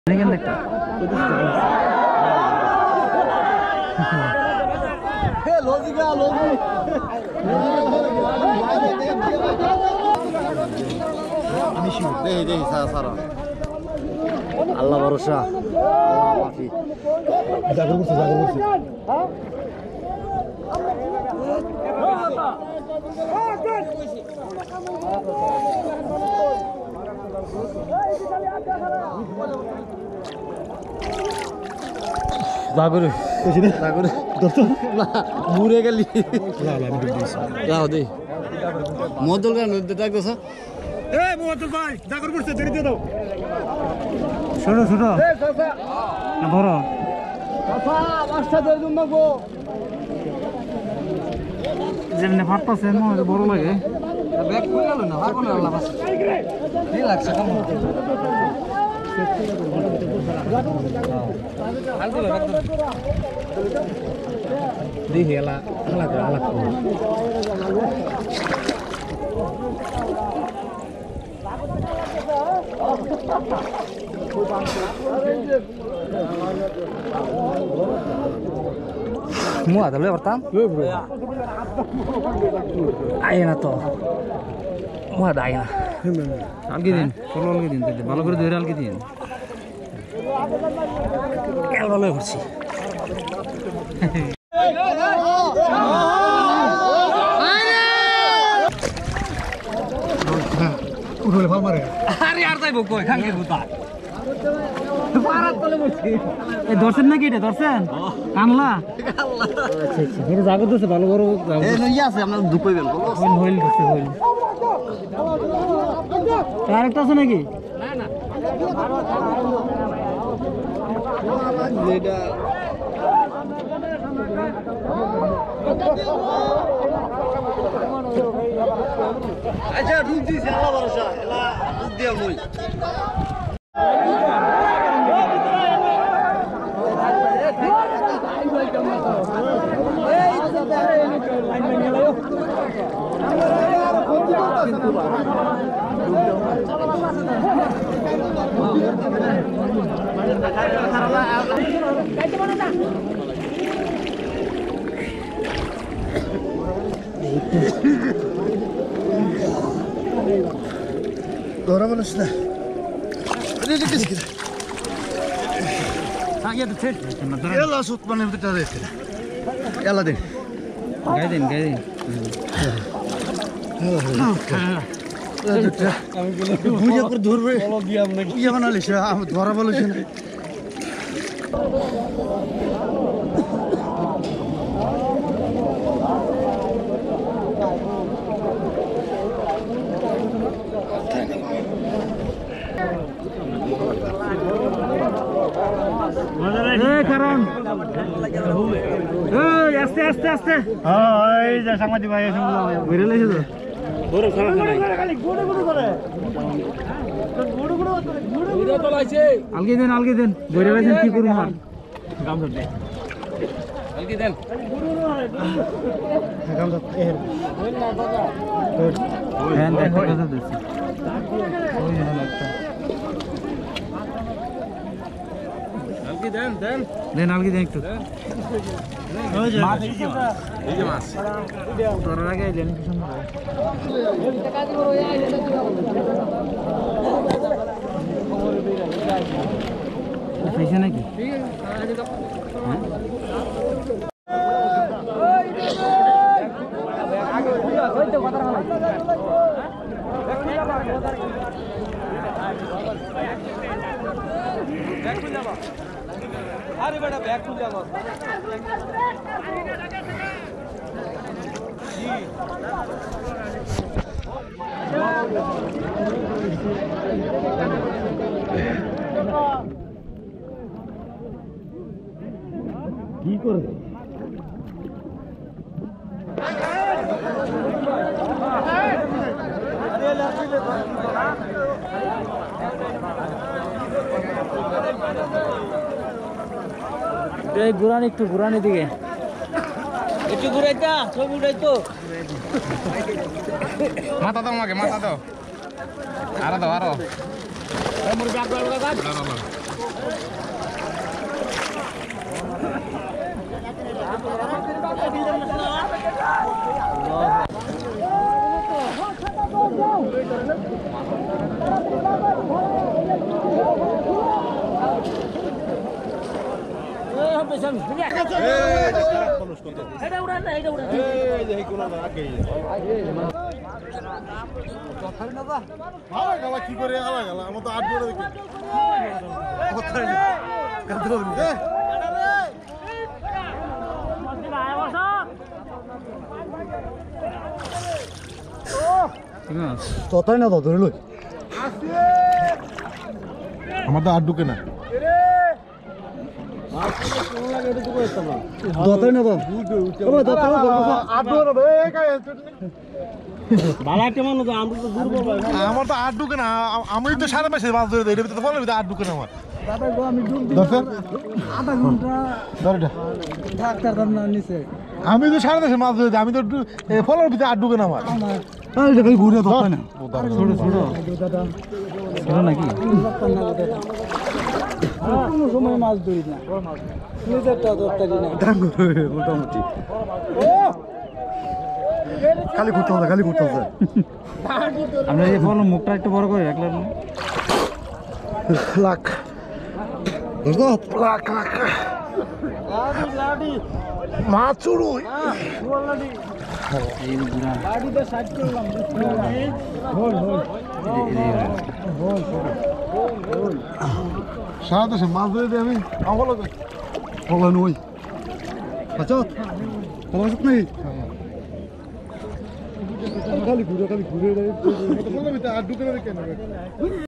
আল্লাহ ভরসা জাগর করছে ঘুরে গেলি মদল ডাকছ ছোট ছোট বড় যেমনি ফাটতেছে বড় লাগে দেখি Mua ada lebar tam? Lebar. Ayo to. Mua ada ayo. Algidin, kalau algidin tadi, balu berdua algidin. Kalau lebar sih. Udah lebar mana? Hari artai buku, kangkir buta. দর্শন নাকি এটা দর্শন কানলা জাগর দিচ্ছে ভালো বড় আছে আপনার দুপাইবেন হইল আরেকটা আছে নাকি আচ্ছা দুধ দিছে আল্লাহ ভরসা এলা দুধ দিয়া মই Doğru mu işte? Ne dikkat et? Hangi de tek? Yalla sut bana bir tane et. Yalla de. Gaydin. বুঝে করে ধরবে ইয়ে বানালিস ধরা বলিস না কারণ আস্তে আস্তে আস্তে এই যে সাংবাদিক ভাই ঘুরে লেছে তো বড় খারাপ আলগে দেন ঘুরে লেছেন কি করুন গাম ধরতে আলগে দেন গাম ধরতে হ্যাঁ দেখো কথা দিচ্ছি ওই জন্য লাগতো দেন আলগে দেন একটু মাছ ধরার আগে দেন কি সুন্দর ফেসে নাকি अरे बेटा बैग खुल जाएगा কি করে ঘুরান একটু ঘুরানি দিকে একটু ঘুরাইতা ছবি উঠাইতো মাথা দাও আমাকে মাথা দাও আরো দাও আরো কি করে আমার তো 8 বড় ততই না তো ধরে লই আমার তো 8 ঢুকে না ততই না তো আমার তো 8 ঢুকে না আমি তো সারা মাসে মাছ ধরে দেই এটা তো বলে 8 ঢুকে না আমার আধা ঘন্টা ধরে ডাক্তার দাম না নিছে আমি তো সারা দেশে মাছ ধরে দিই আমি তো ফলের ভিতরে 8 ঢুকে না আমার ঘুরে ততই না ছোট ছোট ছোট নাকি কোনো সময় মাছ ধরি না নিজেরটা ধরতে না মোটামুটি খালি ঘুরতে হবে খালি ঘুরতে হবে আমরা এই ফল মুখটা একটু বড় করে রাখলাম লাখ লাখ লাখ মাছ চুড়ো সারা দেশে মাছ ধরে দিই আমি আমার ফলন ওই আচ্ছা ফলন নেই খালি ঘুরে ফলের ভিতরে 8 ঢুকে না কেন